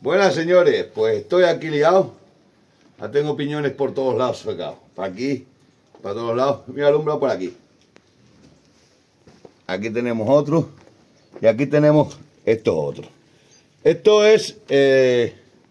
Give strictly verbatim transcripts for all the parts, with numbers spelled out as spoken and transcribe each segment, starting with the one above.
Buenas señores, pues estoy aquí liado. Ya tengo piñones por todos lados sacados. Para aquí, para todos lados. Mira, alumbra por aquí. Aquí tenemos otro. Y aquí tenemos estos otros. Esto es eh,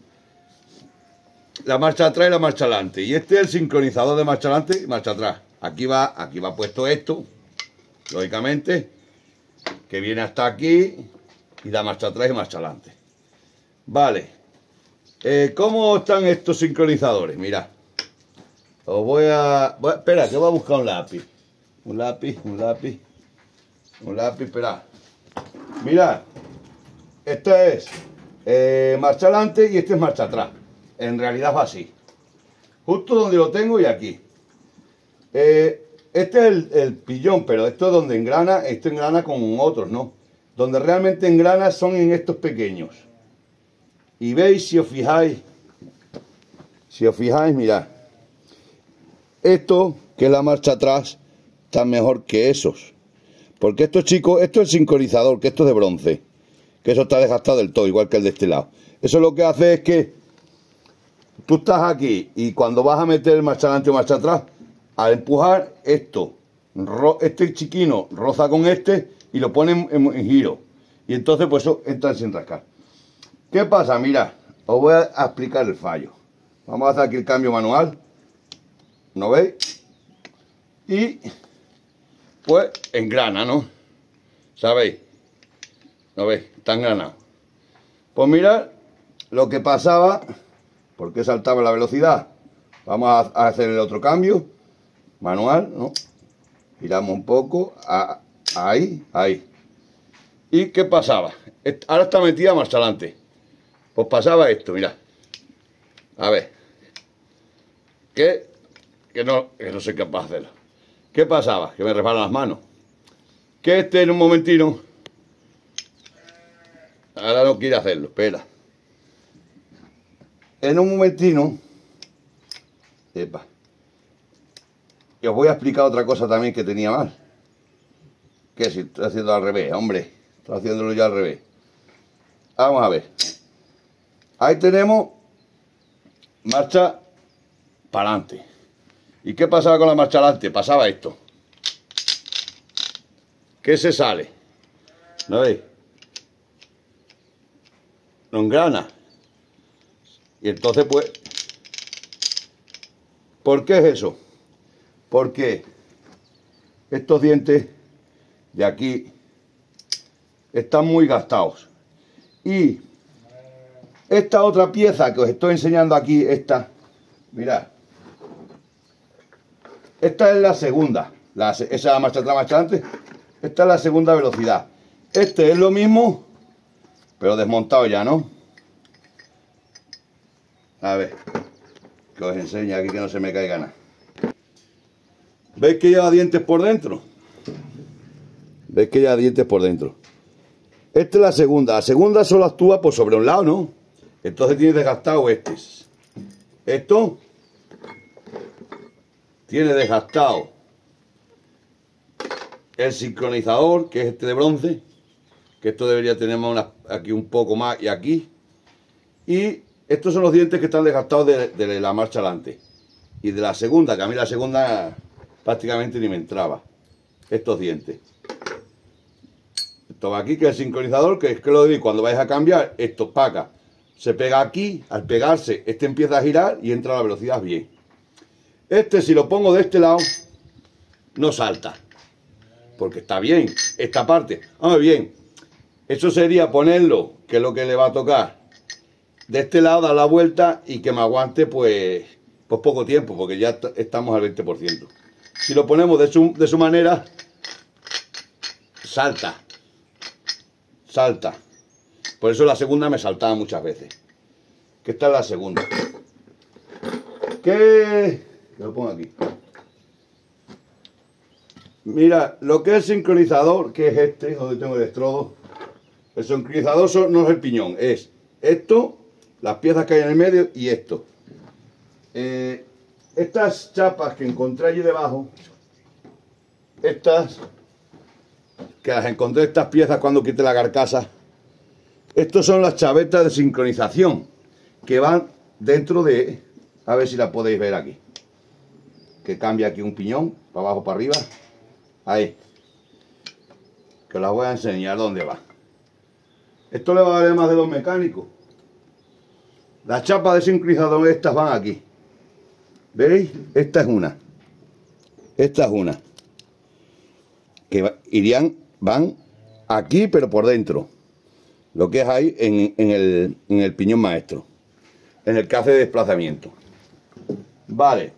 la marcha atrás y la marcha adelante. Y este es el sincronizador de marcha adelante y marcha atrás. Aquí va, aquí va puesto esto, lógicamente, que viene hasta aquí y da marcha atrás y marcha adelante. Vale. Eh, ¿Cómo están estos sincronizadores? Mirad. Os voy a... Voy a espera, que voy a buscar un lápiz. Un lápiz, un lápiz. Un lápiz, esperad. Mirad. Este es eh, marcha adelante y este es marcha atrás. En realidad va así. Justo donde lo tengo y aquí. Eh, este es el, el pillón, pero esto es donde engrana. Esto engrana con otros, ¿no? Donde realmente engrana son en estos pequeños. Y veis, si os fijáis, si os fijáis, mirad, esto, que es la marcha atrás, está mejor que esos. Porque estos chicos, esto es el sincronizador, que esto es de bronce, que eso está desgastado del todo, igual que el de este lado. Eso lo que hace es que tú estás aquí y cuando vas a meter marcha adelante o marcha atrás, al empujar esto, este chiquino roza con este y lo ponen en, en giro. Y entonces pues eso entra sin rascar. ¿Qué pasa? Mira, os voy a explicar el fallo. Vamos a hacer aquí el cambio manual. ¿No veis? Y pues engrana, ¿no? ¿Sabéis? ¿No veis? Está engranado. Pues mirad lo que pasaba. ¿Por qué saltaba la velocidad? Vamos a hacer el otro cambio. Manual, ¿no? Giramos un poco. A, ahí, ahí. ¿Y qué pasaba? Ahora está metida marcha adelante. Pues pasaba esto, mirad. A ver. Que, que, no, que no soy capaz de hacerlo. ¿Qué pasaba? Que me resbalan las manos. Que este en un momentino. Ahora no quiere hacerlo, espera. En un momentino. Epa. Y os voy a explicar otra cosa también que tenía mal. Que si estoy haciendo al revés, hombre. Estoy haciéndolo ya al revés. Vamos a ver. Ahí tenemos marcha para adelante. ¿Y qué pasaba con la marcha adelante? Pasaba esto. ¿Qué se sale? ¿No veis? No engrana. Y entonces pues... ¿Por qué es eso? Porque estos dientes de aquí están muy gastados. Y esta otra pieza que os estoy enseñando aquí, esta, mirad, esta es la segunda, la, esa marcha atrás, marcha adelante, esta es la segunda velocidad. Este es lo mismo, pero desmontado ya, ¿no? A ver, que os enseño aquí que no se me caiga nada. ¿Veis que lleva dientes por dentro? ¿Veis que lleva dientes por dentro? Esta es la segunda. La segunda solo actúa por sobre un lado, ¿no? Entonces tiene desgastado este. Esto tiene desgastado el sincronizador, que es este de bronce, que esto debería tener una, aquí un poco más y aquí. Y estos son los dientes que están desgastados de, de la marcha adelante. Y de la segunda, que a mí la segunda prácticamente ni me entraba. Estos dientes. Esto va aquí, que es el sincronizador, que es que lo digo, cuando vais a cambiar, esto para acá. Se pega aquí, al pegarse, este empieza a girar y entra a la velocidad bien. Este, si lo pongo de este lado, no salta. Porque está bien, esta parte. Vamos bien, eso sería ponerlo, que es lo que le va a tocar, de este lado, dar la vuelta y que me aguante pues, pues poco tiempo, porque ya estamos al veinte por ciento. Si lo ponemos de su, de su manera, salta. Salta. Por eso la segunda me saltaba muchas veces. Que esta es la segunda. ¿Qué? Lo pongo aquí. Mira, lo que es el sincronizador, que es este, donde tengo el estrodo. El sincronizador no es el piñón, es esto, las piezas que hay en el medio y esto. Eh, estas chapas que encontré allí debajo, estas, que las encontré, estas piezas cuando quité la carcasa, Estos son las chavetas de sincronización que van dentro de... A ver si la podéis ver aquí. Que cambia aquí un piñón, para abajo, para arriba. Ahí. Que os las voy a enseñar dónde va. Esto le va a valer más de los mecánicos. Las chapas de sincronizador estas van aquí. ¿Veis? Esta es una. Esta es una. Que irían, van aquí, pero por dentro. Lo que es ahí en, en, el, en el piñón maestro. En el que hace desplazamiento. Vale.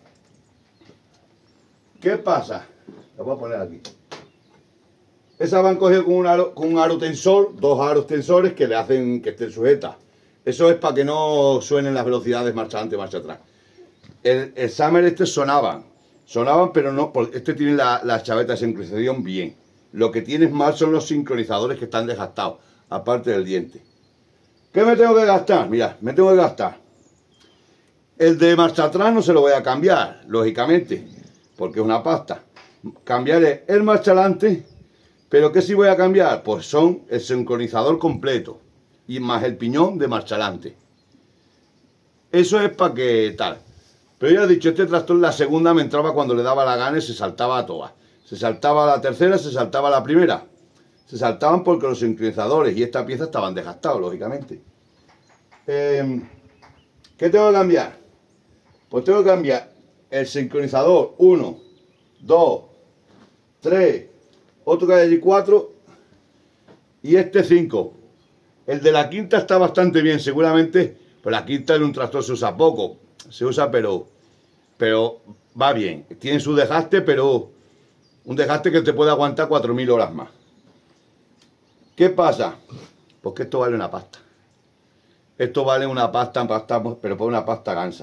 ¿Qué pasa? Lo voy a poner aquí. Esas van cogidas con un aro, con un aro tensor, dos aros tensores que le hacen que estén sujetas. Eso es para que no suenen las velocidades marcha adelante, marcha atrás. El, el Summer este sonaban. Sonaban, pero no. Este tiene la, la chaveta de sincronización bien. Lo que tienes mal son los sincronizadores que están desgastados, aparte del diente. ¿Qué me tengo que gastar? Mira, me tengo que gastar. El de marcha atrás no se lo voy a cambiar, lógicamente, porque es una pasta. Cambiaré el marcha adelante, pero ¿qué sí voy a cambiar? Pues son el sincronizador completo y más el piñón de marcha adelante. Eso es para que tal. Pero ya he dicho, este tractor la segunda me entraba cuando le daba la gana y se saltaba a todas. Se saltaba a la tercera, se saltaba a la primera. Se saltaban porque los sincronizadores y esta pieza estaban desgastados, lógicamente. Eh, ¿Qué tengo que cambiar? Pues tengo que cambiar el sincronizador uno, dos, tres, otro que hay allí cuatro y este cinco. El de la quinta está bastante bien, seguramente, pues la quinta en un tractor se usa poco, se usa pero, pero va bien. Tiene su desgaste, pero un desgaste que te puede aguantar cuatro mil horas más. ¿Qué pasa? Pues que esto vale una pasta. Esto vale una pasta, pasta pero por una pasta gansa.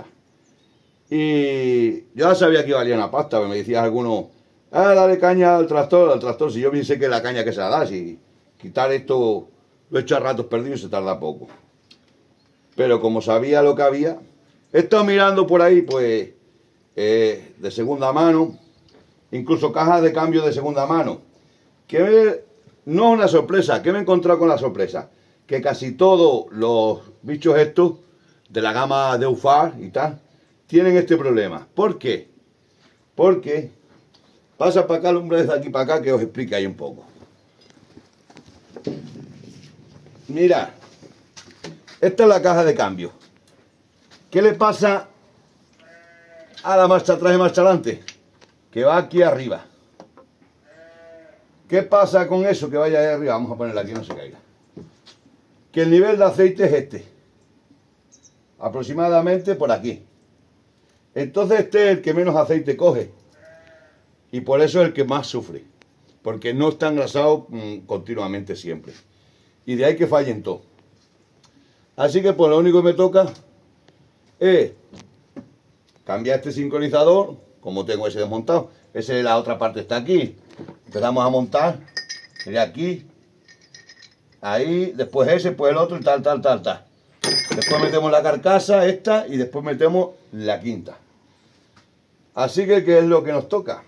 Y yo ya sabía que valía una pasta, porque me decían algunos, ah, dale caña al tractor, al tractor, si yo pensé que la caña que se la da, si quitar esto, lo he hecho a ratos perdidos y se tarda poco. Pero como sabía lo que había, he estado mirando por ahí, pues, eh, de segunda mano, incluso cajas de cambio de segunda mano, que me, no es una sorpresa, que me he encontrado con la sorpresa, que casi todos los bichos estos, de la gama de U F A R y tal, tienen este problema. ¿Por qué? Porque pasa para acá el hombre desde aquí para acá que os explique ahí un poco. Mirad, esta es la caja de cambio. ¿Qué le pasa a la marcha atrás y marcha adelante? Que va aquí arriba. ¿Qué pasa con eso que vaya ahí arriba? Vamos a ponerla aquí, no se caiga. Que el nivel de aceite es este. Aproximadamente por aquí. Entonces este es el que menos aceite coge. Y por eso es el que más sufre. Porque no está engrasado mmm, continuamente siempre. Y de ahí que fallen todo. Así que pues lo único que me toca es cambiar este sincronizador. Como tengo ese desmontado. Ese de la otra parte está aquí. Empezamos a montar. Sería aquí. Ahí. Después ese, pues el otro y tal, tal, tal, tal. Después metemos la carcasa, esta, y después metemos la quinta. Así que, ¿qué es lo que nos toca?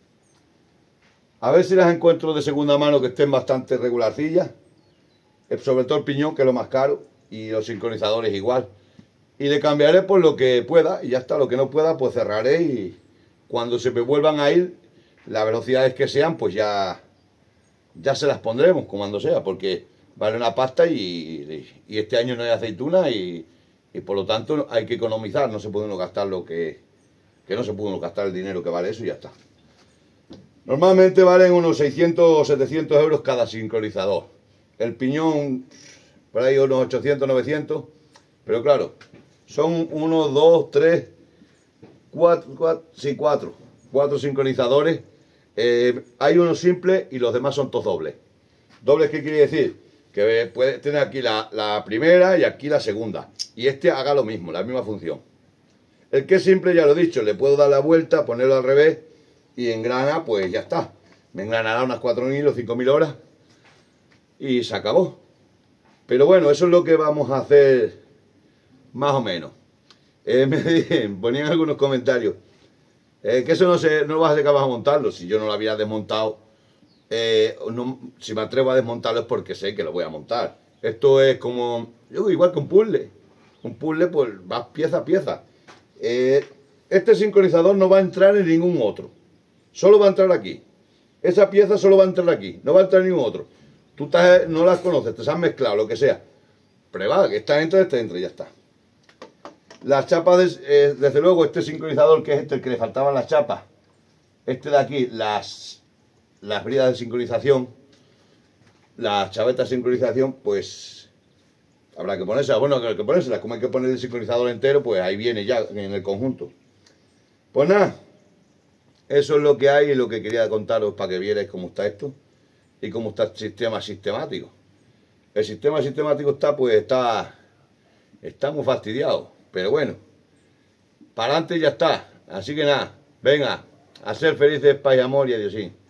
A ver si las encuentro de segunda mano que estén bastante regularcillas. Sobre todo el piñón, que es lo más caro, y los sincronizadores igual. Y le cambiaré por lo que pueda, y ya está. Lo que no pueda, pues cerraré, y cuando se me vuelvan a ir, las velocidades que sean, pues ya, ya se las pondremos, cuando sea, porque vale una pasta y, y este año no hay aceituna y, y por lo tanto hay que economizar, no se puede uno gastar lo que, que no se puede uno gastar el dinero que vale eso y ya está. Normalmente valen unos seiscientos o setecientos euros cada sincronizador. El piñón por ahí unos ochocientos, novecientos, pero claro, son uno, dos, tres, cuatro, cuatro, sí, cuatro, cuatro sincronizadores. Eh, hay uno simple y los demás son todos dobles. ¿Dobles qué quiere decir? Que puede tener aquí la, la primera y aquí la segunda. Y este haga lo mismo, la misma función. El que es simple, ya lo he dicho, le puedo dar la vuelta, ponerlo al revés y engrana, pues ya está. Me engranará unas cuatro mil o cinco mil horas y se acabó. Pero bueno, eso es lo que vamos a hacer más o menos. Eh, me ponían algunos comentarios. Eh, que eso no, se, no vas a ser capaz de montarlo. Si yo no lo había desmontado, eh, no, si me atrevo a desmontarlo es porque sé que lo voy a montar. Esto es como, yo, igual que un puzzle. Un puzzle, pues vas pieza a pieza. Eh, este sincronizador no va a entrar en ningún otro. Solo va a entrar aquí. Esa pieza solo va a entrar aquí. No va a entrar en ningún otro. Tú te, no las conoces, te has mezclado, lo que sea. Prueba, que esta entra, esta entra y ya está. Las chapas, de, eh, desde luego, este sincronizador, que es este, el que le faltaban las chapas. Este de aquí, las, las bridas de sincronización. Las chavetas de sincronización, pues habrá que ponerse, bueno, que hay que ponérselas, como hay que poner el sincronizador entero, pues ahí viene ya en el conjunto. Pues nada, eso es lo que hay y lo que quería contaros para que vierais cómo está esto y cómo está el sistema sistemático. El sistema sistemático está, pues está, está muy fastidiado, pero bueno, para adelante ya está. Así que nada, venga, a ser felices, paz y amor y adiós.